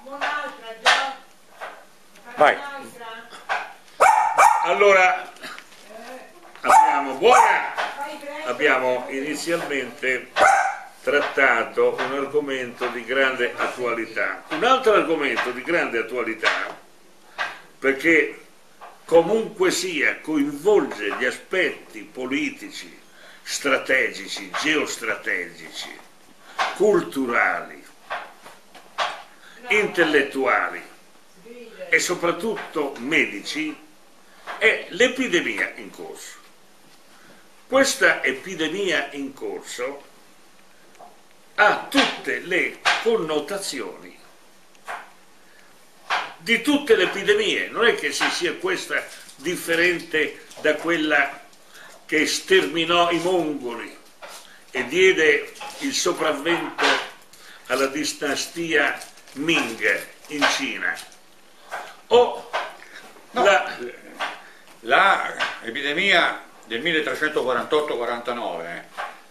Vai. Allora, abbiamo inizialmente trattato un argomento di grande attualità. Un altro argomento di grande attualità, perché comunque sia coinvolge gli aspetti politici, strategici, geostrategici, culturali, intellettuali e soprattutto medici, è l'epidemia in corso. Questa epidemia in corso ha tutte le connotazioni di tutte le epidemie, non è che sia questa differente da quella che sterminò i mongoli e diede il sopravvento alla dinastia Ming in Cina. O no, la epidemia del 1348-49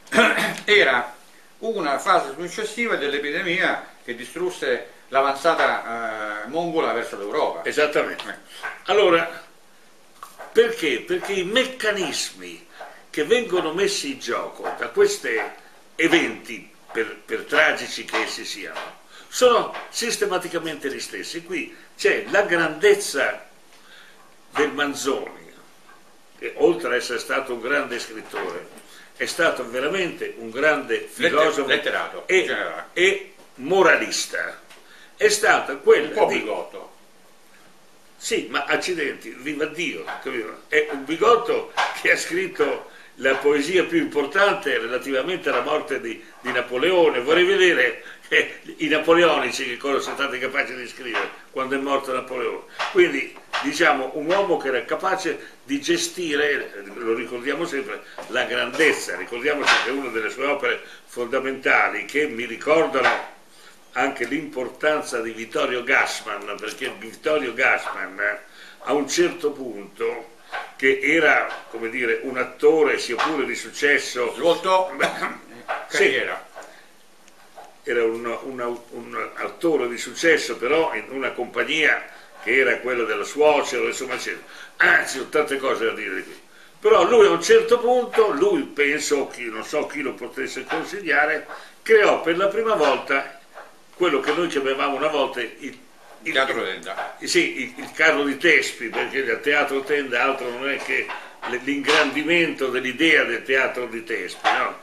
era una fase successiva dell'epidemia che distrusse l'avanzata mongola verso l'Europa. Esattamente. Allora, perché? Perché i meccanismi che vengono messi in gioco da questi eventi, per tragici che essi siano, sono sistematicamente gli stessi. Qui c'è la grandezza del Manzoni, che oltre ad essere stato un grande scrittore, è stato veramente un grande filosofo, letterato e moralista. È stata quella un po' bigotto. Sì, ma accidenti, viva Dio, è un bigotto che ha scritto la poesia più importante relativamente alla morte di Napoleone. Vorrei vedere i napoleonici che cosa sono stati capaci di scrivere quando è morto Napoleone. Quindi, diciamo, un uomo che era capace di gestire, lo ricordiamo sempre, la grandezza. Ricordiamoci che una delle sue opere fondamentali, che mi ricordano anche l'importanza di Vittorio Gassman, perché Vittorio Gassman a un certo punto, che era, come dire, un attore sia pure di successo, svolto carriera, sì, era un attore di successo, però in una compagnia che era quella della suocera, insomma, eccetera. Ci sono tante cose da dire di qui. Però lui a un certo punto, lui penso, non so chi lo potesse consigliare, creò per la prima volta quello che noi chiamavamo una volta il teatro tenda. Sì, il carro di Tespi, perché il teatro tenda altro non è che l'ingrandimento dell'idea del teatro di Tespi, no?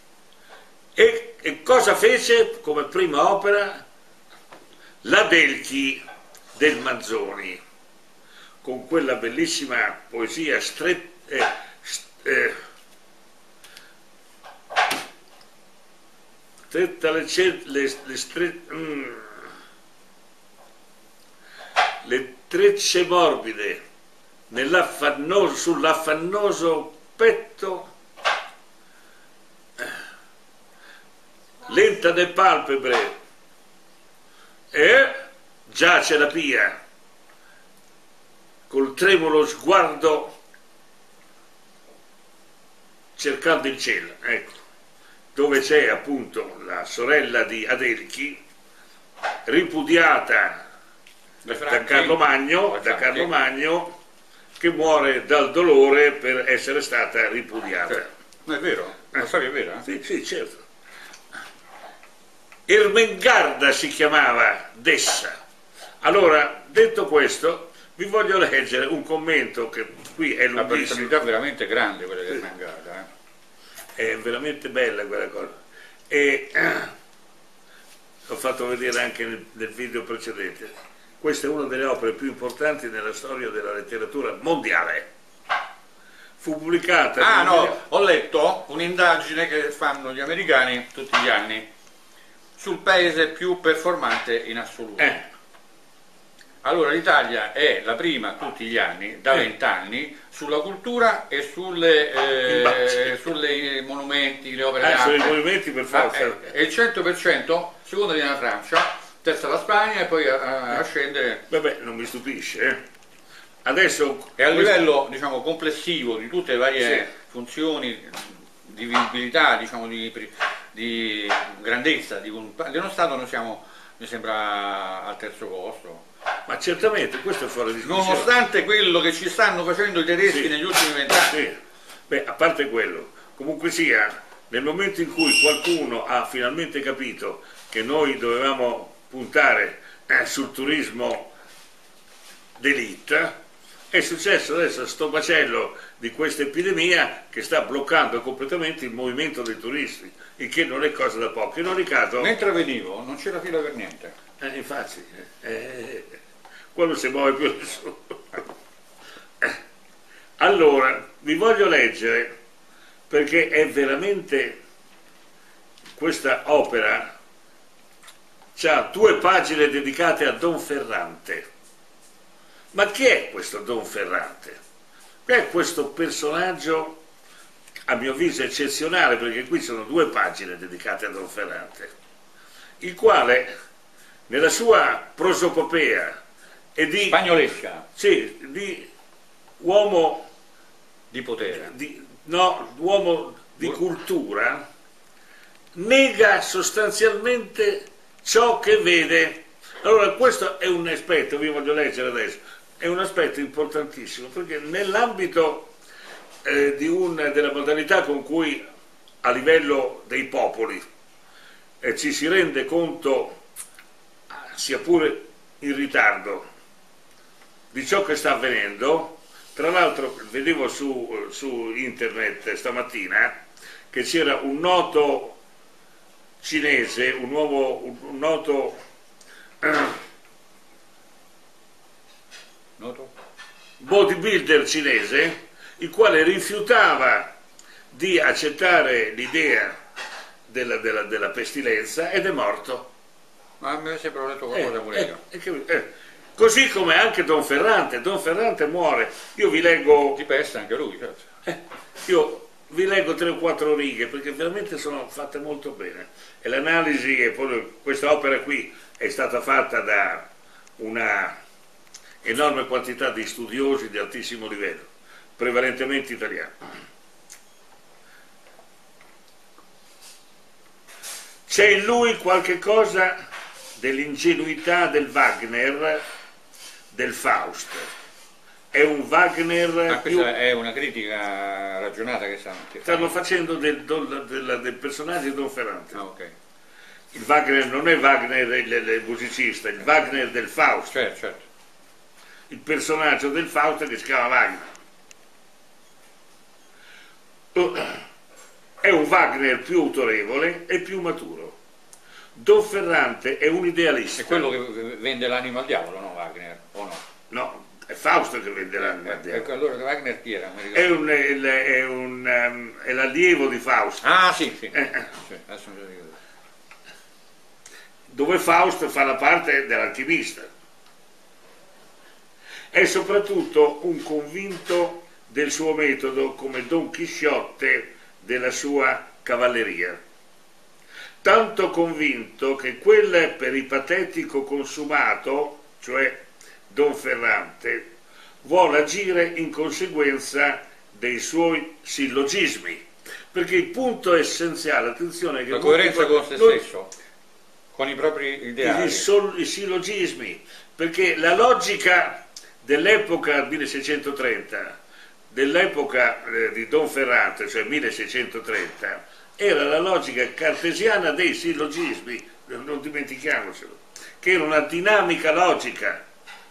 E cosa fece come prima opera? L'Adelchi del Manzoni, con quella bellissima poesia le trecce morbide sull'affannoso petto, lenta le palpebre, e giace la pia col tremulo sguardo cercando il cielo, ecco, dove c'è appunto la sorella di Adelchi, ripudiata da Carlo Magno, che muore dal dolore per essere stata ripudiata. Non è vero? La storia è vera? Sì, sì, certo. Ermengarda si chiamava Dessa. Allora, detto questo, vi voglio leggere un commento che qui è lunghissimo. Una personalità veramente grande quella di Ermengarda. È veramente bella quella cosa. E l'ho fatto vedere anche nel video precedente. Questa è una delle opere più importanti nella storia della letteratura mondiale. Fu pubblicata... ho letto un'indagine che fanno gli americani tutti gli anni sul paese più performante in assoluto. Allora l'Italia è la prima tutti gli anni, da 20 anni, sulla cultura e sulle monumenti, le opere d'arte. Sui monumenti per forza. E il 100%, seconda viene la Francia, terza la Spagna e poi a scendere. Vabbè, non mi stupisce. Adesso, e a livello, diciamo, complessivo di tutte le varie funzioni di vivibilità, diciamo, di grandezza di uno Stato, noi siamo mi sembra al terzo posto. Ma certamente, questo è fuori discussione. Nonostante quello che ci stanno facendo i tedeschi Sì. negli ultimi 20 anni. Sì. Beh, a parte quello, comunque sia, nel momento in cui qualcuno ha finalmente capito che noi dovevamo puntare sul turismo d'élite, è successo adesso sto macello di questa epidemia che sta bloccando completamente il movimento dei turisti, il che non è cosa da poco. In ogni caso, Mentre venivo non c'era fila per niente. infatti, quello si muove più nessuno. Allora, vi voglio leggere, perché è veramente, questa opera ha 2 pagine dedicate a Don Ferrante. Ma chi è questo Don Ferrante? È questo personaggio, a mio avviso, eccezionale, perché qui sono 2 pagine dedicate a Don Ferrante, il quale, nella sua prosopopea e di... Spagnolesca, Sì, di uomo di potere. uomo di cultura, nega sostanzialmente ciò che vede. Allora, questo è un aspetto, vi voglio leggere adesso, è un aspetto importantissimo, perché nell'ambito della modalità con cui a livello dei popoli ci si rende conto, sia pure in ritardo, di ciò che sta avvenendo. Tra l'altro vedevo su internet stamattina che c'era un noto cinese, un noto bodybuilder cinese, il quale rifiutava di accettare l'idea della pestilenza ed è morto. Ma a me sembra ho letto qualcosa pure io. Così come anche Don Ferrante muore. Io vi leggo, Di peste anche lui, certo. io vi leggo 3 o 4 righe, perché veramente sono fatte molto bene. E l'analisi, e poi questa opera qui è stata fatta da una enorme quantità di studiosi di altissimo livello, prevalentemente italiani. C'è in lui qualche cosa dell'ingenuità del Wagner, del Faust. È un Wagner Ma più... questa è una critica ragionata che Stanno facendo del personaggio di Don Ferrante. Ah, ok. Il Wagner non è Wagner il musicista, il Wagner del Faust. Certo. Il personaggio del Faust che si chiama Wagner. È un Wagner più autorevole e più maturo. Don Ferrante è un idealista. È quello che vende l'anima al diavolo, no Wagner? O no? No, è Fausto che vende l'anima al diavolo. Ecco, allora Wagner chi era? È l'allievo di Fausto. Ah, sì. Sì, adesso mi ricordo. Dove Fausto fa la parte dell'alchimista. È soprattutto un convinto del suo metodo, come Don Chisciotte della sua cavalleria. Tanto convinto che quel peripatetico consumato, cioè Don Ferrante, vuole agire in conseguenza dei suoi sillogismi. Perché il punto essenziale, attenzione, che la coerenza con se stesso, con i propri ideali. I sillogismi, perché la logica dell'epoca 1630, dell'epoca di Don Ferrante, cioè 1630, era la logica cartesiana dei sillogismi, non dimentichiamocelo, che era una dinamica logica.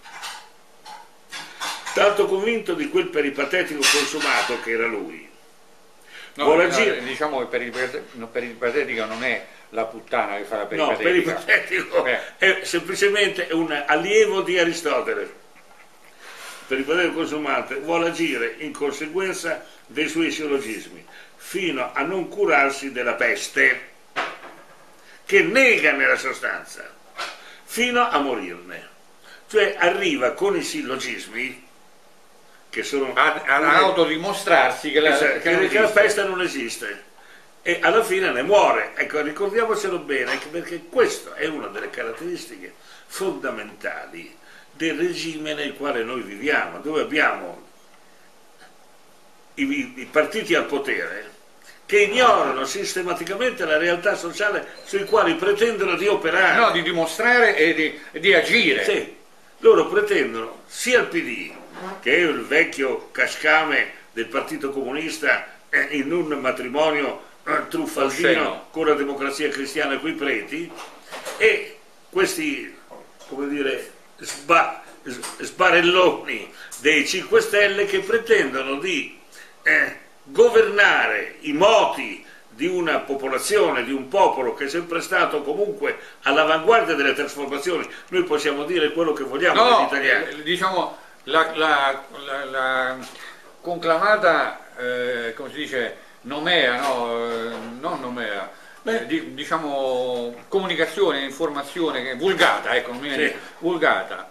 Tanto convinto di quel peripatetico consumato che era lui. Diciamo che peripatetica non è la puttana che fa la peripatetica. No, peripatetico è semplicemente un allievo di Aristotele. Peripatetico consumato vuole agire in conseguenza dei suoi sillogismi, fino a non curarsi della peste, che nega nella sostanza, fino a morirne. Cioè arriva con i sillogismi, che sono... ad autodimostrarsi che la peste non esiste, e alla fine ne muore. Ecco, ricordiamocelo bene, perché questa è una delle caratteristiche fondamentali del regime nel quale noi viviamo, dove abbiamo i partiti al potere che ignorano sistematicamente la realtà sociale sui quali pretendono di operare. No, di dimostrare e di agire. Sì, loro pretendono sia il PD, che è il vecchio cascame del Partito Comunista in un matrimonio truffaldino con la Democrazia Cristiana e coi preti, e questi, come dire, sbarelloni dei 5 Stelle che pretendono di governare i moti di una popolazione, di un popolo che è sempre stato comunque all'avanguardia delle trasformazioni. Noi possiamo dire quello che vogliamo degli italiani. Diciamo la conclamata, come si dice, nomea, no? Non nomea, diciamo comunicazione, informazione vulgata, ecco, non mi viene, vulgata.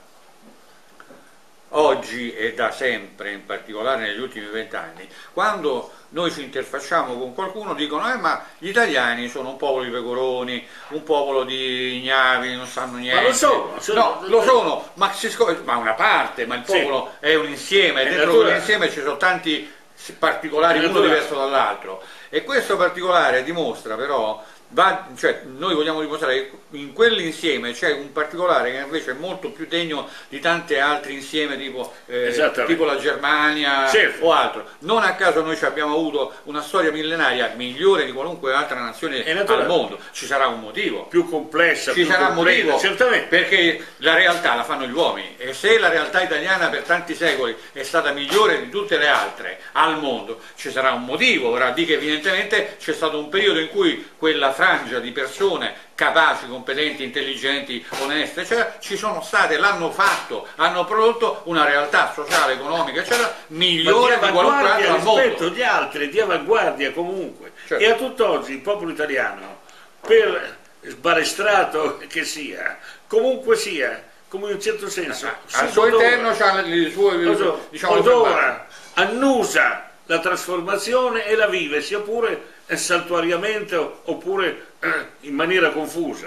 Oggi e da sempre, in particolare negli ultimi 20 anni, quando noi ci interfacciamo con qualcuno dicono ma gli italiani sono un popolo di pecoroni, un popolo di ignavi, non sanno niente. Ma lo sono. No, lo sono, ma una parte, ma il popolo è un insieme, e dentro quell'insieme ci sono tanti particolari, uno diverso dall'altro. E questo particolare dimostra però, cioè noi vogliamo dimostrare che in quell'insieme c'è un particolare che invece è molto più degno di tanti altri insieme tipo la Germania o altro. Non a caso noi abbiamo avuto una storia millenaria migliore di qualunque altra nazione al mondo. Ci sarà un motivo. Più complessa, ci sarà un motivo, certamente. Perché la realtà la fanno gli uomini, e se la realtà italiana per tanti secoli è stata migliore di tutte le altre al mondo, ci sarà un motivo. Ora di che evidentemente c'è stato un periodo in cui quella frangia di persone capaci, competenti, intelligenti, oneste, eccetera, ci sono state, l'hanno fatto, hanno prodotto una realtà sociale, economica, eccetera, migliore di qualunque altro al mondo. Rispetto agli altri, di avanguardia comunque. Certo. E a tutt'oggi il popolo italiano, per sbalestrato che sia, comunque sia, come in un certo senso, al suo interno c'ha le sue, diciamo, odora, annusa la trasformazione e la vive, sia pure saltuariamente oppure in maniera confusa.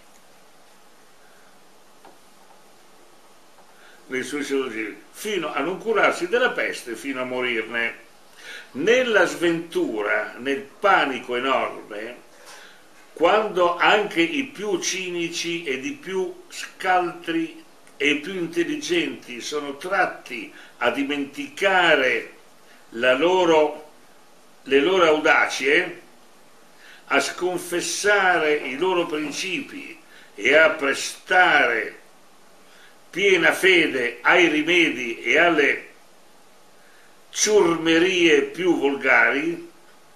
Nei suoi silogismi, fino a non curarsi della peste, fino a morirne. Nella sventura, nel panico enorme, quando anche i più cinici ed i più scaltri e i più intelligenti sono tratti a dimenticare le loro audacie, a sconfessare i loro principi e a prestare piena fede ai rimedi e alle ciurmerie più volgari,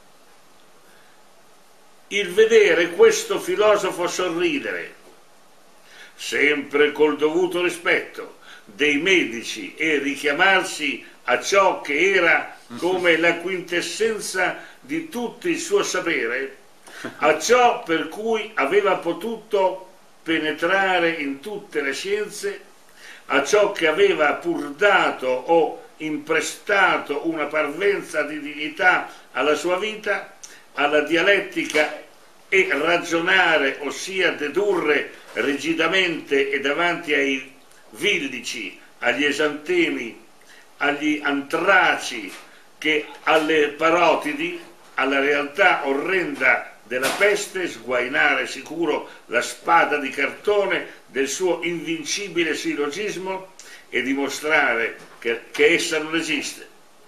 il vedere questo filosofo sorridere, sempre col dovuto rispetto dei medici, e richiamarsi a ciò che era come la quintessenza di tutto il suo sapere, a ciò per cui aveva potuto penetrare in tutte le scienze, a ciò che aveva pur dato o imprestato una parvenza di dignità alla sua vita, alla dialettica e ragionare, ossia dedurre rigidamente e davanti ai villici, agli esantemi, agli antraci, che alle parotidi, alla realtà orrenda della peste, sguainare sicuro la spada di cartone del suo invincibile sillogismo e dimostrare che essa non esiste,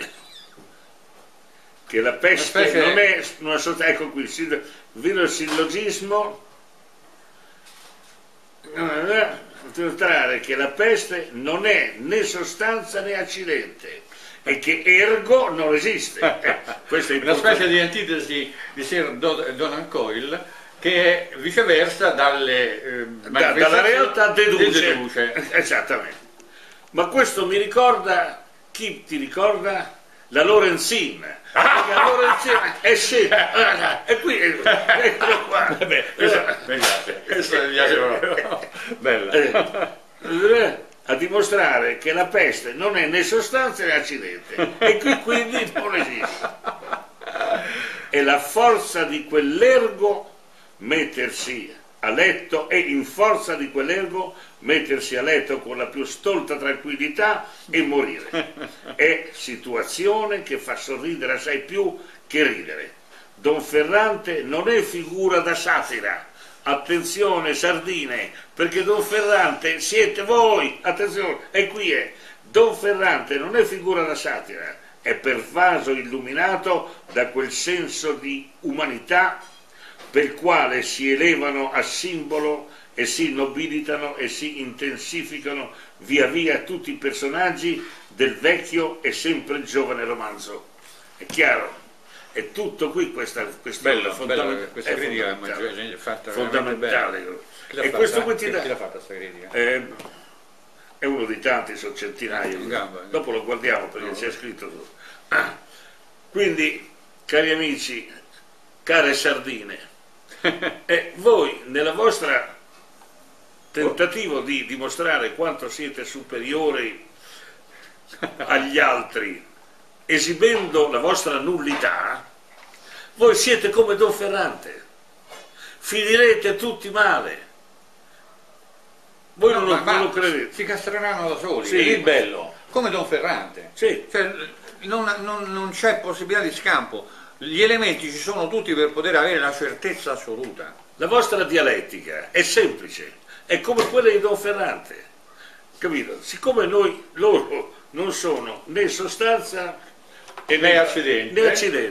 che la peste non è una sorta, ecco qui, il vero sillogismo, dimostrare che la peste non è né sostanza né accidente e che ergo non esiste. Questa è una specie di antitesi di Sir Donald Coyle, che viceversa dalla realtà deduce. Esattamente. Ma questo mi ricorda, chi ti ricorda? La Lorenzin. La Lorenzin è scesa. E qui eccolo qua. Questo mi piace proprio. Bella. A dimostrare che la peste non è né sostanza né accidente, e qui quindi non esiste. E la forza di quell'ergo mettersi a letto, e in forza di quell'ergo mettersi a letto con la più stolta tranquillità e morire. È situazione che fa sorridere assai più che ridere. Donferrante non è figura da satira. Attenzione sardine, perché Donferrante siete voi, attenzione, e qui è, Donferrante non è figura da satira, è pervaso, illuminato da quel senso di umanità per quale si elevano a simbolo e si nobilitano e si intensificano via via tutti i personaggi del vecchio e sempre giovane romanzo. È chiaro? È tutto qui questa Bella questa critica è fatta fondamentale. E questo qui ti dà... Chi l'ha fatta questa critica? È uno dei tanti, sono centinaia. Dopo lo guardiamo perché c'è scritto tutto. Quindi, cari amici, care sardine, voi nella vostra tentativo di dimostrare quanto siete superiori agli altri, esibendo la vostra nullità, voi siete come Donferrante, finirete tutti male. Voi non lo credete. Si castreranno da soli, Sì, è il bello, come Donferrante. Sì. Cioè, non c'è possibilità di scampo, gli elementi ci sono tutti per poter avere la certezza assoluta. La vostra dialettica è semplice, è come quella di Donferrante, capito? Siccome loro non sono né sostanza né accidente,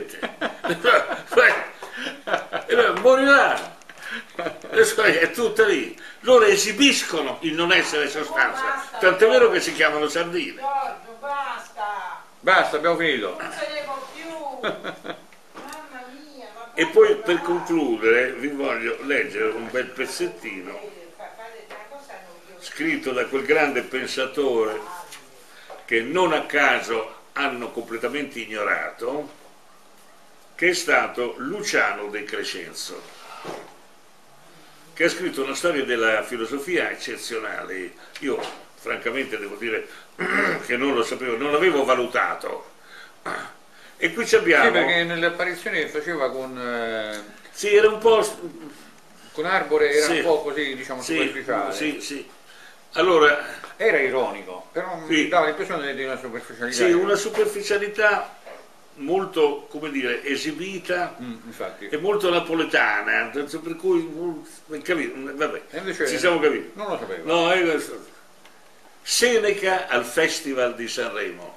moriranno. È tutta lì. Loro esibiscono il non essere sostanza, tant'è vero che si chiamano sardine. Giorgio, basta! Basta, abbiamo finito. Non se ne può più! Mamma mia! E poi per concludere vi voglio leggere un bel pezzettino scritto da quel grande pensatore che non a caso hanno completamente ignorato, che è stato Luciano De Crescenzo, che ha scritto una storia della filosofia eccezionale. Io francamente devo dire che non lo sapevo, non l'avevo valutato. E qui ci abbiamo... Sì, perché nelle apparizioni che faceva con... Sì, era un po'... con Arbore era sì, un po' così, diciamo, sì, superficiale. Sì, sì. Allora... Era ironico, però sì, mi dava l'impressione di una superficialità. Sì, una superficialità molto, come dire, esibita e molto napoletana, per cui, capito, vabbè, invece ci siamo capiti. Non lo sapevo. No, Seneca al Festival di Sanremo.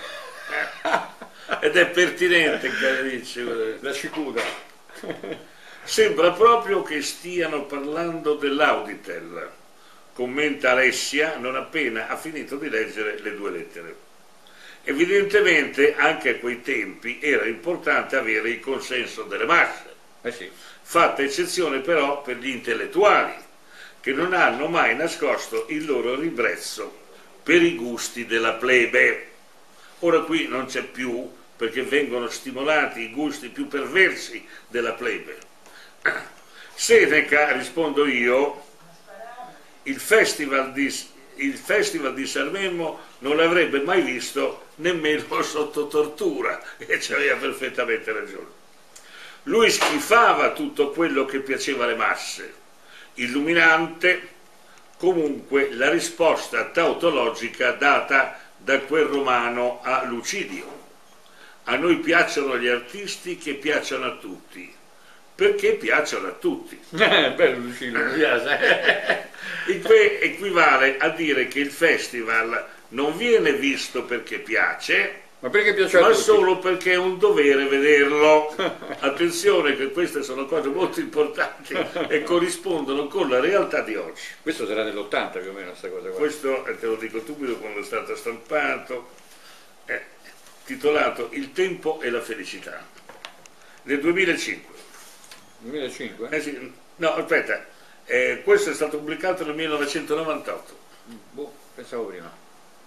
Ed è pertinente, carissimo. La cicuta. Sembra proprio che stiano parlando dell'Auditel, commenta Alessia non appena ha finito di leggere le due lettere. Evidentemente anche a quei tempi era importante avere il consenso delle masse, Sì. fatta eccezione però per gli intellettuali, che non hanno mai nascosto il loro ribrezzo per i gusti della plebe. Ora qui non c'è più, perché vengono stimolati i gusti più perversi della plebe. Seneca, rispondo io, il festival di Sanremo non l'avrebbe mai visto nemmeno sotto tortura, e c'aveva perfettamente ragione. Lui schifava tutto quello che piaceva alle masse. Illuminante comunque la risposta tautologica data da quel romano a Lucidio. A noi piacciono gli artisti che piacciono a tutti, perché piacciono a tutti. Bello Lucidio, mi piace. Il che equivale a dire che il festival non viene visto perché piace, ma perché piace a ma tutti? solo perché è un dovere vederlo. Attenzione che queste sono cose molto importanti e corrispondono con la realtà di oggi. Questo sarà dell'80 più o meno, questa cosa qua. Questo te lo dico subito quando è stato stampato, è titolato Il tempo e la felicità, nel 2005. 2005? Sì, no, aspetta, questo è stato pubblicato nel 1998. Boh, pensavo prima.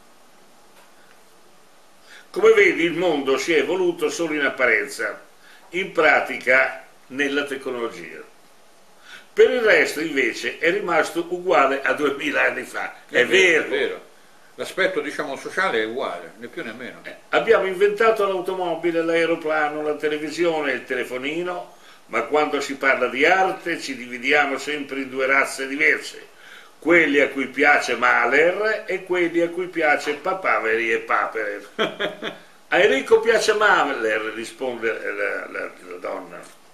Come vedi, il mondo si è evoluto solo in apparenza, in pratica nella tecnologia. Per il resto, invece, è rimasto uguale a 2000 anni fa. È vero. È vero. L'aspetto, diciamo, sociale è uguale, né più né meno. Abbiamo inventato l'automobile, l'aeroplano, la televisione e il telefonino, ma quando si parla di arte ci dividiamo sempre in due razze diverse. Quelli a cui piace Mahler e quelli a cui piace Papaveri e Paperer. A Enrico piace Mahler, risponde la donna.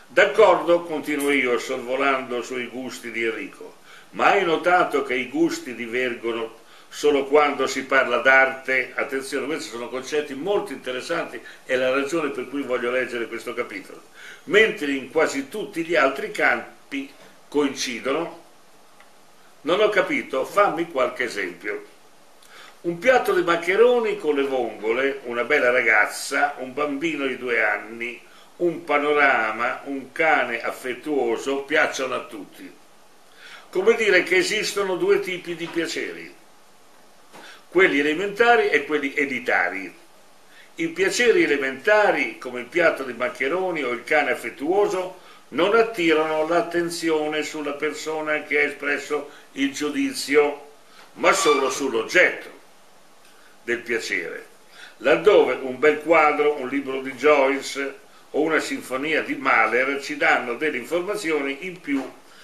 D'accordo, continuo io sorvolando sui gusti di Enrico, ma hai notato che i gusti divergono solo quando si parla d'arte? Attenzione, questi sono concetti molto interessanti, è la ragione per cui voglio leggere questo capitolo. Mentre in quasi tutti gli altri campi coincidono. Non ho capito, fammi qualche esempio. Un piatto di maccheroni con le vongole, una bella ragazza, un bambino di 2 anni, un panorama, un cane affettuoso piacciono a tutti. Come dire che esistono 2 tipi di piaceri, quelli elementari e quelli elitari. I piaceri elementari, come il piatto di maccheroni o il cane affettuoso, non attirano l'attenzione sulla persona che ha espresso il giudizio, ma solo sull'oggetto del piacere. Laddove un bel quadro, un libro di Joyce o una sinfonia di Mahler ci danno delle informazioni in più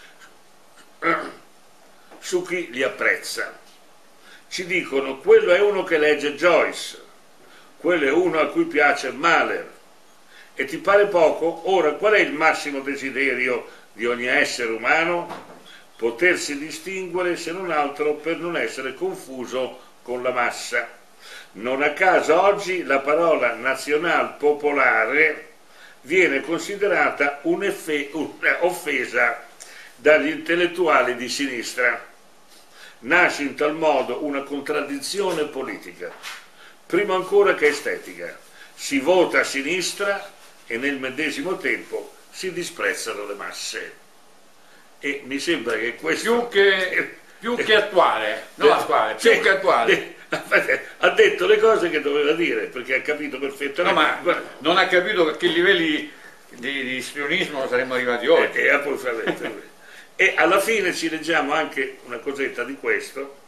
su chi li apprezza. Ci dicono: quello è uno che legge Joyce, quello è uno a cui piace Mahler. E ti pare poco? Ora, qual è il massimo desiderio di ogni essere umano? Potersi distinguere, se non altro per non essere confuso con la massa. Non a caso oggi la parola nazional popolare viene considerata un'offesa dagli intellettuali di sinistra. Nasce in tal modo una contraddizione politica, prima ancora che estetica. Si vota a sinistra e nel medesimo tempo si disprezzano le masse. E mi sembra che questo... Più che attuale, no attuale, più che attuale. Ha detto le cose che doveva dire, perché ha capito perfettamente. No, ma non ha capito a che livelli di spionismo saremmo arrivati oggi. E alla fine ci leggiamo anche una cosetta di questo,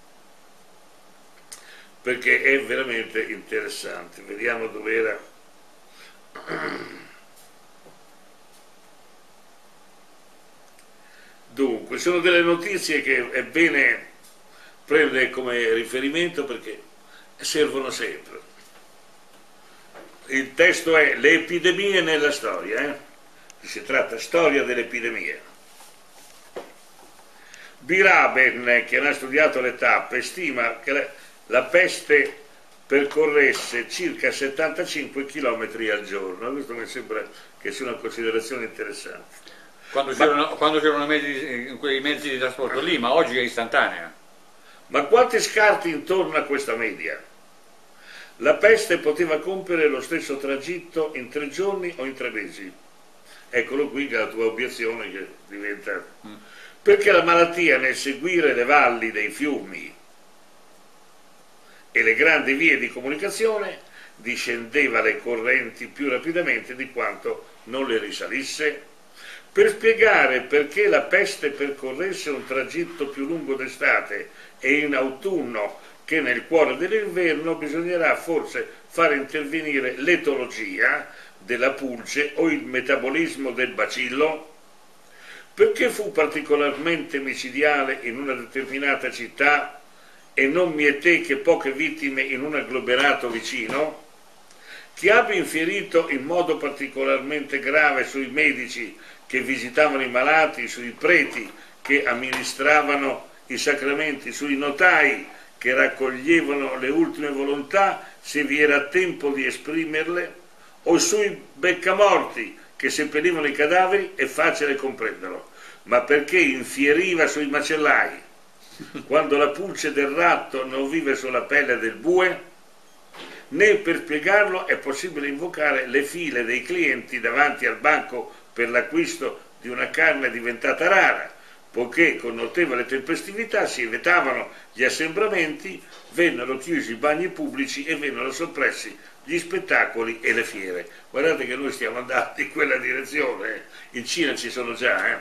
perché è veramente interessante. Vediamo dov'era. Dunque, sono delle notizie che è bene prendere come riferimento perché servono sempre. Il testo è Le epidemie nella storia, si tratta storia delle epidemie. Biraben, che ne ha studiato le tappe, stima che la peste percorresse circa 75 km al giorno. Questo mi sembra che sia una considerazione interessante. Quando c'erano quei mezzi di trasporto lì, ma oggi è istantanea. Ma quanti scarti intorno a questa media? La peste poteva compiere lo stesso tragitto in 3 giorni o in 3 mesi. Eccolo qui che la tua obiezione che diventa... Perché la malattia nel seguire le valli dei fiumi e le grandi vie di comunicazione discendeva le correnti più rapidamente di quanto non le risalisse? Per spiegare perché la peste percorresse un tragitto più lungo d'estate e in autunno che nel cuore dell'inverno, bisognerà forse far intervenire l'etologia della pulce o il metabolismo del bacillo. Perché fu particolarmente micidiale in una determinata città e non mieté che poche vittime in un agglomerato vicino? Chi abbia infierito in modo particolarmente grave sui medici che visitavano i malati, sui preti che amministravano i sacramenti, sui notai che raccoglievano le ultime volontà se vi era tempo di esprimerle, o sui beccamorti che seppellivano i cadaveri, è facile comprenderlo, ma perché infieriva sui macellai, quando la pulce del ratto non vive sulla pelle del bue? Né per spiegarlo è possibile invocare le file dei clienti davanti al banco per l'acquisto di una carne diventata rara, poiché con notevole tempestività si evitavano gli assembramenti, vennero chiusi i bagni pubblici e vennero soppressi gli spettacoli e le fiere. Guardate che noi stiamo andando in quella direzione, in Cina ci sono già.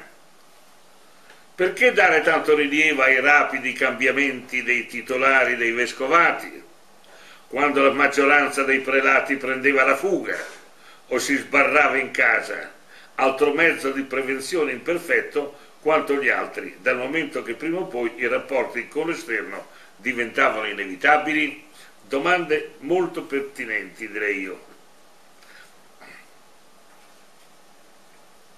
Perché dare tanto rilievo ai rapidi cambiamenti dei titolari dei vescovati, quando la maggioranza dei prelati prendeva la fuga o si sbarrava in casa, altro mezzo di prevenzione imperfetto quanto gli altri, dal momento che prima o poi i rapporti con l'esterno diventavano inevitabili? Domande molto pertinenti, direi io.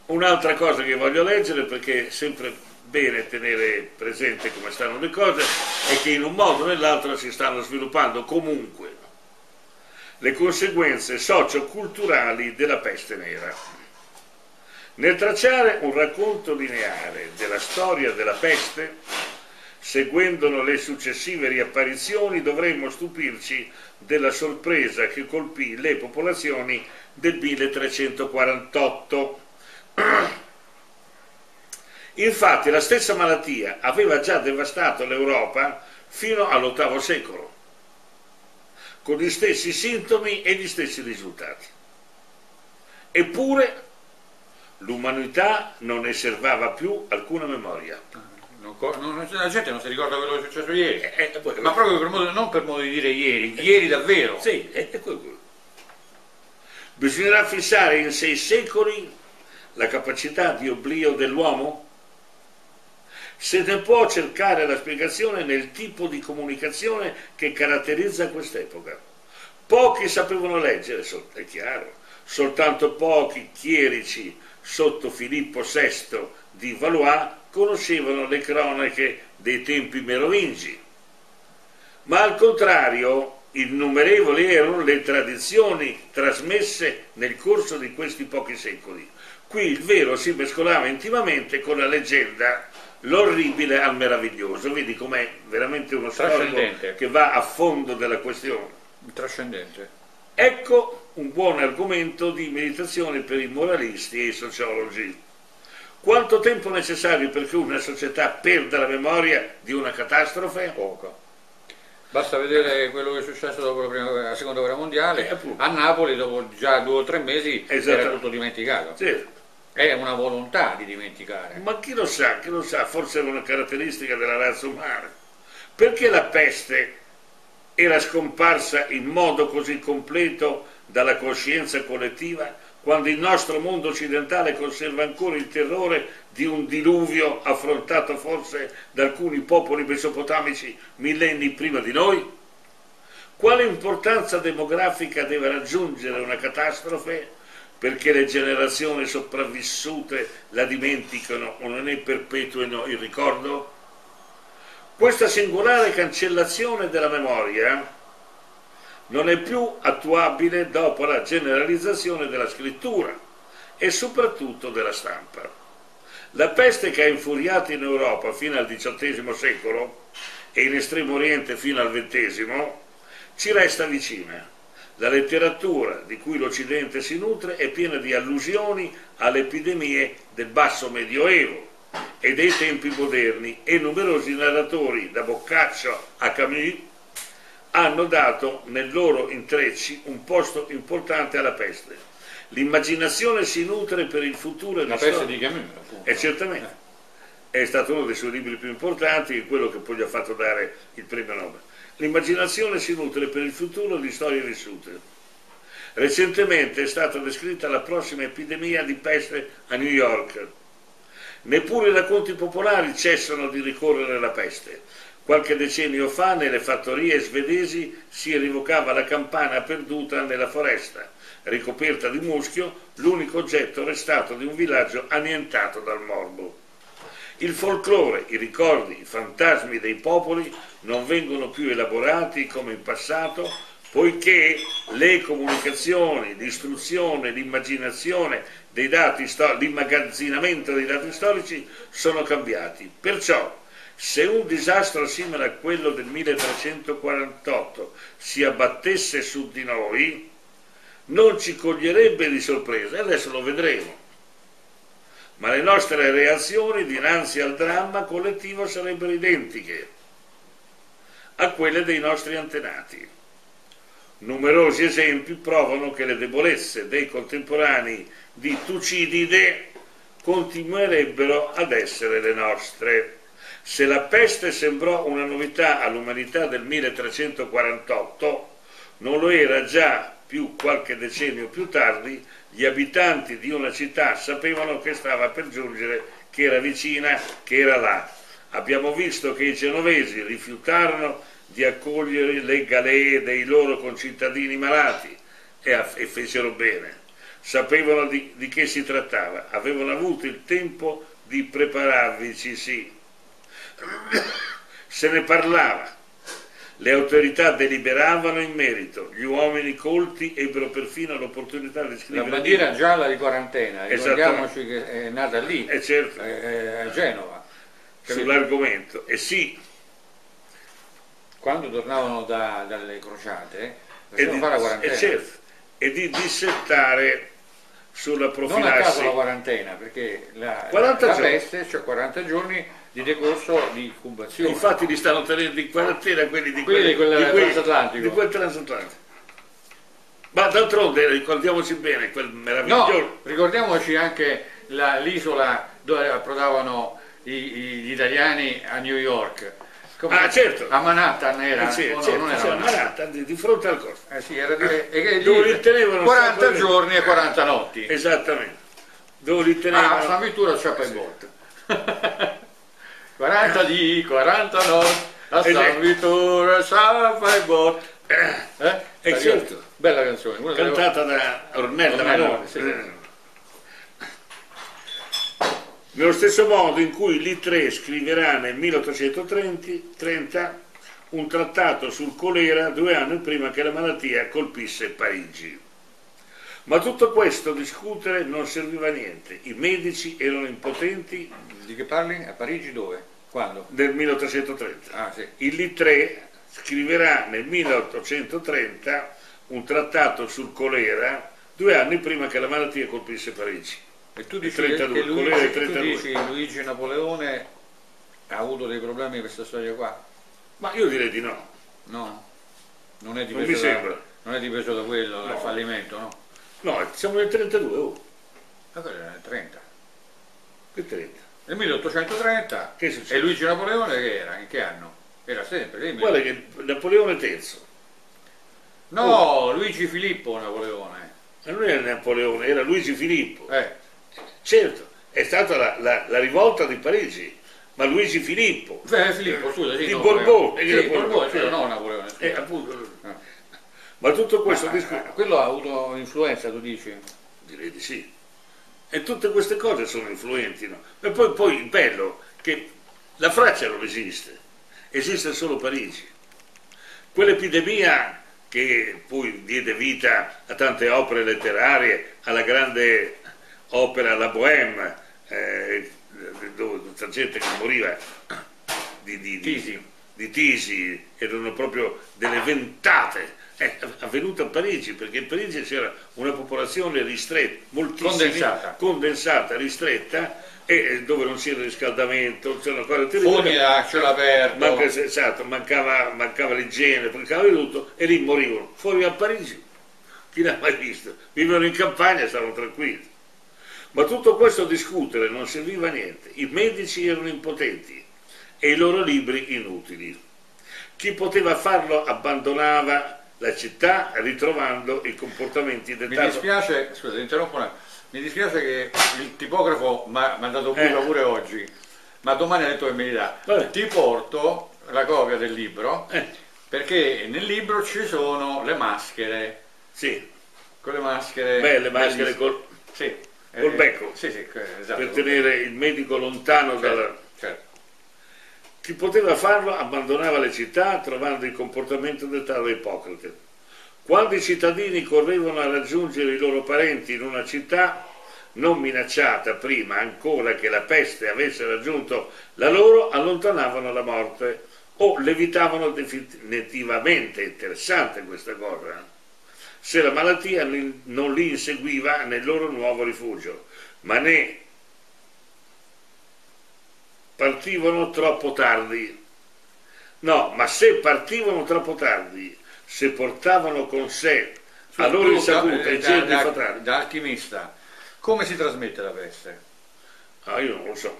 Un'altra cosa che voglio leggere, perché è sempre bene tenere presente come stanno le cose, è che in un modo o nell'altro si stanno sviluppando comunque le conseguenze socio-culturali della peste nera. Nel tracciare un racconto lineare della storia della peste, seguendone le successive riapparizioni, dovremmo stupirci della sorpresa che colpì le popolazioni del 1348. Infatti la stessa malattia aveva già devastato l'Europa fino all'VIII secolo, con gli stessi sintomi e gli stessi risultati. Eppure l'umanità non ne serbava più alcuna memoria. La gente non si ricorda quello che è successo ieri, ma proprio non per modo di dire ieri davvero. Sì, è quello. Bisognerà fissare in 6 secoli la capacità di oblio dell'uomo? Se ne può cercare la spiegazione nel tipo di comunicazione che caratterizza quest'epoca. Pochi sapevano leggere, è chiaro, soltanto pochi chierici sotto Filippo VI di Valois conoscevano le cronache dei tempi merovingi, ma al contrario innumerevoli erano le tradizioni trasmesse nel corso di questi pochi secoli. Qui il vero si mescolava intimamente con la leggenda, l'orribile al meraviglioso. Vedi com'è veramente uno storico che va a fondo della questione. Trascendente. Ecco un buon argomento di meditazione per i moralisti e i sociologi. Quanto tempo è necessario perché una società perda la memoria di una catastrofe? Poco. Basta vedere quello che è successo dopo la seconda guerra mondiale. A Napoli, dopo già 2 o 3 mesi, era tutto dimenticato. Sì. È una volontà di dimenticare. Ma chi lo sa, forse è una caratteristica della razza umana. Perché la peste era scomparsa in modo così completo dalla coscienza collettiva, quando il nostro mondo occidentale conserva ancora il terrore di un diluvio affrontato forse da alcuni popoli mesopotamici millenni prima di noi? Quale importanza demografica deve raggiungere una catastrofe perché le generazioni sopravvissute la dimenticano o non ne perpetuino il ricordo? Questa singolare cancellazione della memoria non è più attuabile dopo la generalizzazione della scrittura e soprattutto della stampa. La peste che ha infuriato in Europa fino al XVIII secolo e in Estremo Oriente fino al XX ci resta vicina. La letteratura di cui l'Occidente si nutre è piena di allusioni alle epidemie del basso medioevo e dei tempi moderni, e numerosi narratori, da Boccaccio a Camus, hanno dato nel loro intrecci un posto importante alla peste. L'immaginazione si nutre per il futuro. La peste di Camus, appunto. Certamente. È stato uno dei suoi libri più importanti, quello che poi gli ha fatto dare il premio Nobel. L'immaginazione si nutre per il futuro di storie vissute. Recentemente è stata descritta la prossima epidemia di peste a New York. Neppure i racconti popolari cessano di ricorrere alla peste. Qualche decennio fa nelle fattorie svedesi si rievocava la campana perduta nella foresta, ricoperta di muschio, l'unico oggetto restato di un villaggio annientato dal morbo. Il folklore, i ricordi, i fantasmi dei popoli non vengono più elaborati come in passato, poiché le comunicazioni, l'istruzione, l'immaginazione dei dati, l'immagazzinamento dei dati storici sono cambiati. Perciò, se un disastro simile a quello del 1348 si abbattesse su di noi, non ci coglierebbe di sorpresa, adesso lo vedremo. Ma le nostre reazioni dinanzi al dramma collettivo sarebbero identiche a quelle dei nostri antenati. Numerosi esempi provano che le debolezze dei contemporanei di Tucidide continuerebbero ad essere le nostre. Se la peste sembrò una novità all'umanità del 1348, non lo era già più qualche decennio più tardi. Gli abitanti di una città sapevano che stava per giungere, che era vicina, che era là. Abbiamo visto che i genovesi rifiutarono di accogliere le galee dei loro concittadini malati e fecero bene. sapevano di che si trattava, avevano avuto il tempo di prepararvici, sì. Se ne parlava, le autorità deliberavano in merito, gli uomini colti ebbero perfino l'opportunità di scrivere. La bandiera gialla di quarantena, ricordiamoci che è nata lì, certo, a Genova. Sull'argomento, e sì. Quando tornavano dalle crociate, facevano fare la quarantena. Certo, e di dissettare sulla profilassi. Non a caso la quarantena, perché la peste, cioè 40 giorni di decorso di incubazione. Infatti li stanno tenendo in quarantena quelli di quel transatlantico. Di quel transatlantico. Ma d'altronde ricordiamoci bene quel meraviglioso. No, ricordiamoci anche l'isola dove approdavano gli italiani a New York. Certo. A Manhattan era, certo, non era Manhattan, di fronte al costo. Sì, era e dove li tenevano 40 giorni e 40 notti. Esattamente. Dove li tenevano. A San Vittore c'è il botto. 40 di 40 notti a San Vittore c'è il botto. Certo. Bella canzone. Cantata da Ornella Meloni. Sì. Nello stesso modo in cui Littré scriverà nel 1830 un trattato sul colera 2 anni prima che la malattia colpisse Parigi. Ma tutto questo discutere non serviva a niente, i medici erano impotenti. Di che parli? A Parigi dove? Quando? Del 1830. Sì. Il Littré scriverà nel 1830 un trattato sul colera 2 anni prima che la malattia colpisse Parigi. E tu dici 32, che Luigi Napoleone ha avuto dei problemi per questa storia qua? Ma io direi di no. No? Non è Non mi sembra. Non è dipeso da quello, dal fallimento, no? No, siamo nel 32, Ma quello era nel 30. Che 30? Nel 1830. Che succede? E Luigi Napoleone che era? In che anno? Era sempre. Guarda che Napoleone III. No, Luigi Filippo Napoleone. Ma non era Napoleone, era Luigi Filippo. Certo, è stata la rivolta di Parigi, ma Luigi Filippo. Filippo, scusa, di Borbone. Sì, Borbone, no Napoleone. Appunto. Ma tutto questo quello ha avuto influenza, tu dici? Direi di sì. E tutte queste cose sono influenti, no? E poi il bello che la Francia non esiste solo Parigi. Quell'epidemia che poi diede vita a tante opere letterarie, alla grande opera La Bohème, dove tutta gente che moriva di tisi, erano proprio delle ventate. È avvenuta a Parigi, perché in Parigi c'era una popolazione ristretta, moltissima, condensata, ristretta, e dove non c'era riscaldamento, c'erano cose terribili. A cielo aperto. Esatto, mancava l'igiene, mancava di tutto, e lì morivano. Fuori a Parigi, chi l'ha mai visto? Vivevano in campagna e stavano tranquilli. Ma tutto questo a discutere non serviva a niente. I medici erano impotenti e i loro libri inutili. Chi poteva farlo abbandonava la città ritrovando i comportamenti dettati. Mi dispiace, scusa, ti interrompo un attimo. Mi dispiace che il tipografo mi ha mandato pure oggi, ma domani ha detto che me li dà. Ti porto la copia del libro, perché nel libro ci sono le maschere. Sì. Con le maschere. Belle maschere col becco. Sì, esatto. Per tenere il medico lontano dalla. Certo. Chi poteva farlo abbandonava le città trovando il comportamento dettato da Ippocrate. Quando i cittadini correvano a raggiungere i loro parenti in una città non minacciata prima ancora che la peste avesse raggiunto la loro, allontanavano la morte o l'evitavano definitivamente. Interessante questa cosa. Se la malattia non li inseguiva nel loro nuovo rifugio, ma ne partivano troppo tardi. No, ma se partivano troppo tardi, se portavano con sé a loro insaputa i germi fatali. Da alchimista, come si trasmette la peste? Io non lo so.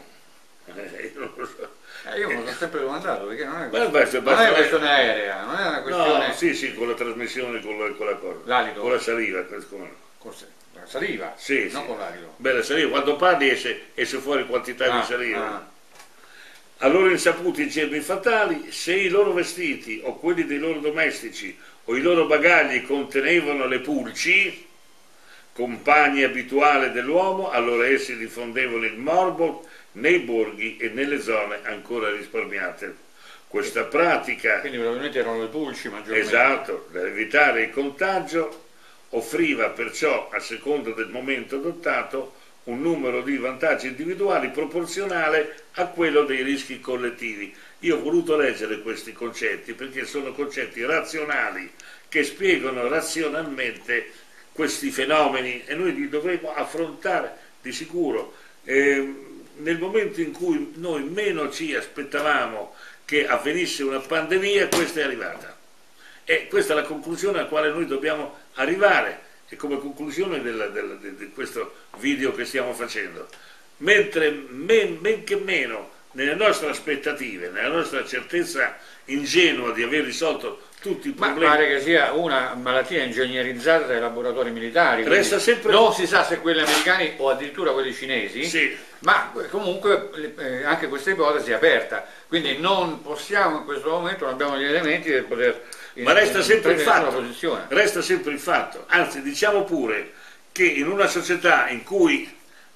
Io me lo ho sempre domandato, perché non è una questione aerea, non è una questione. No, sì, con la trasmissione con la cosa. L'alito. Con la saliva. Con la saliva? Sì, non con l'alito. Beh, la saliva, quando parli esce fuori quantità di saliva. A loro insaputi i germi fatali, se i loro vestiti o quelli dei loro domestici o i loro bagagli contenevano le pulci compagni abituali dell'uomo, allora essi diffondevano il morbo nei borghi e nelle zone ancora risparmiate. Questa pratica, quindi probabilmente erano le pulci maggiormente. esatto, per evitare il contagio, offriva perciò, a seconda del momento adottato, un numero di vantaggi individuali proporzionale a quello dei rischi collettivi. Io ho voluto leggere questi concetti perché sono concetti razionali che spiegano razionalmente questi fenomeni e noi li dovremo affrontare di sicuro. Nel momento in cui noi meno ci aspettavamo che avvenisse una pandemia, questa è arrivata. E questa è la conclusione alla quale noi dobbiamo arrivare, e come conclusione di questo video che stiamo facendo. Mentre men che meno nelle nostre aspettative, nella nostra certezza ingenua di aver risolto tutti i problemi. Ma pare che sia una malattia ingegnerizzata dai laboratori militari. Resta sempre... Non si sa se quelli americani o addirittura quelli cinesi, sì, ma comunque anche questa ipotesi è aperta. Quindi non possiamo in questo momento, non abbiamo gli elementi per poter... Ma resta sempre il fatto, posizione. Resta sempre il fatto, anzi diciamo pure che in una società in cui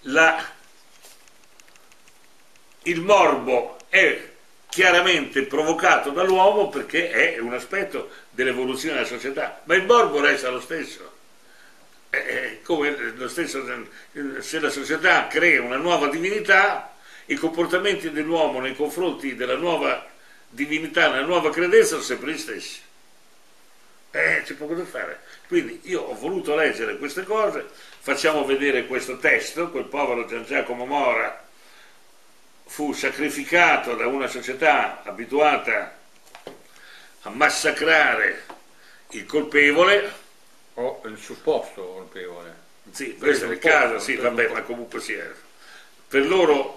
il morbo è chiaramente provocato dall'uomo, perché è un aspetto dell'evoluzione della società, ma il morbo resta lo stesso. Come lo stesso, se la società crea una nuova divinità, i comportamenti dell'uomo nei confronti della nuova divinità, nella nuova credenza, sono sempre gli stessi. C'è poco da fare. Quindi io ho voluto leggere queste cose, facciamo vedere questo testo. Quel povero Gian Giacomo Mora fu sacrificato da una società abituata a massacrare il colpevole, o il supposto colpevole. sì, questo è il caso, sì, vabbè, ma comunque sia, per loro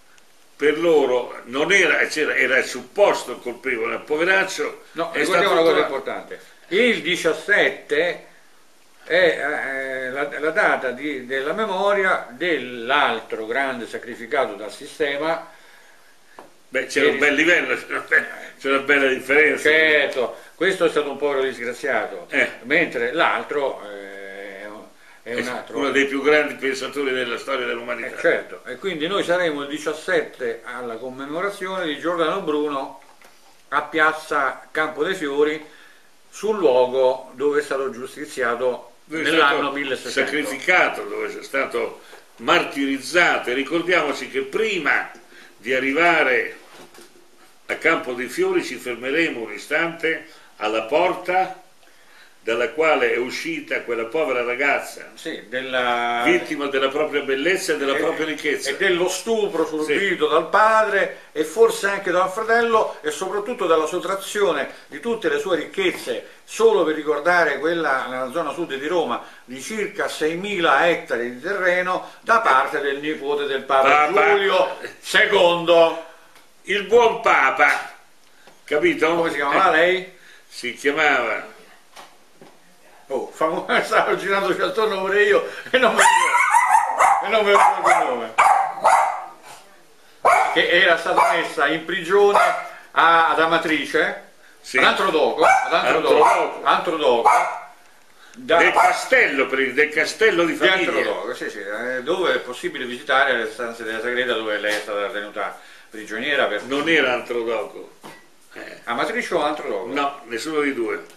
non era il supposto colpevole, il poveraccio. No, è ricordiamo stato una cosa importante. Il 17 è la data della memoria dell'altro grande sacrificato dal sistema. Beh, c'era un bel livello, c'è una bella differenza. Certo, questo è stato un povero disgraziato, mentre l'altro è un altro. Uno dei più grandi pensatori della storia dell'umanità. Certo, e quindi noi saremo il 17 alla commemorazione di Giordano Bruno a Piazza Campo dei Fiori, sul luogo dove è stato giustiziato nell'anno 1600. Sacrificato, dove è stato martirizzato. E ricordiamoci che prima di arrivare a Campo dei Fiori ci fermeremo un istante alla porta dalla quale è uscita quella povera ragazza, sì, vittima della propria bellezza e della propria ricchezza. E dello stupro subito dal padre e forse anche dal fratello, e soprattutto dalla sottrazione di tutte le sue ricchezze, solo per ricordare quella nella zona sud di Roma, di circa 6.000 ettari di terreno da parte del nipote del Papa Giulio II. Il buon Papa, capito? Come si chiamava lei? Si chiamava... stavo girandoci attorno pure io e non mi ricordo il nome. Che era stata messa in prigione ad Amatrice, sì, ad Antrodoco, del castello di famiglia. Antrodoco, sì, dove è possibile visitare le stanze della Sagreta, dove lei è stata tenuta prigioniera. Non era Antrodoco. Amatrice o Antrodoco? No, nessuno dei due.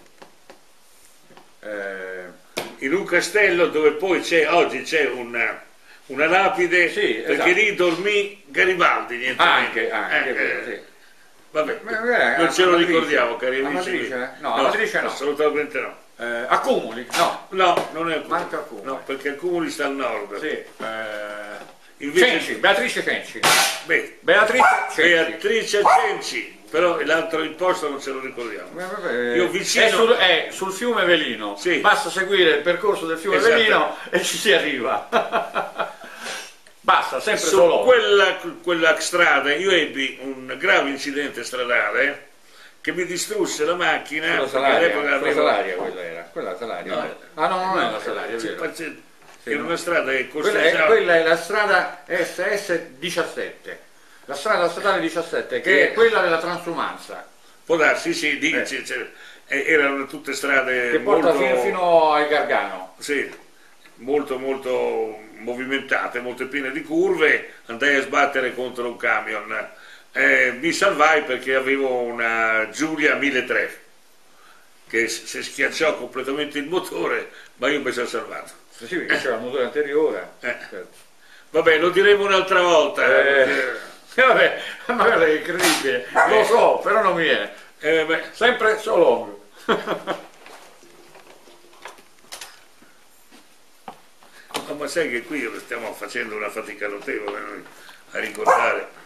In un castello dove poi oggi c'è una lapide, sì, perché esatto, lì dormì Garibaldi, niente anche sì. Vabbè, non ce lo ricordiamo, cari amici. No, Amatrice no, assolutamente no. Accumuli? No, non è Manca Accumuli. No, perché Accumuli sta al nord. Sì. Invece... Cenci, Beatrice Cenci. Beatrice Cenci. Però l'altro imposto non ce lo ricordiamo. Io vicino... è sul fiume Velino, sì, basta seguire il percorso del fiume Velino e ci si arriva. Basta, sempre solo. Quella strada, io ebbi un grave incidente stradale che mi distrusse la macchina. La Salaria quella era. Quella Salaria. No. Ah no, non è la Salaria, è vero. Era una strada che quella è la strada SS17. La strada statale 17, che è quella della transumanza. Può darsi, sì, erano tutte strade che porta fino ai Gargano. Sì, molto molto movimentate, molto piene di curve, andai a sbattere contro un camion. Mi salvai perché avevo una Giulia 1300 che si schiacciò completamente il motore, ma io mi sono salvato. Sì, perché c'era il motore anteriore. Certo. Vabbè, lo diremo un'altra volta. Vabbè, magari è incredibile, lo so, però non mi è. Sempre so long. Ma sai che qui stiamo facendo una fatica notevole noi a ricordare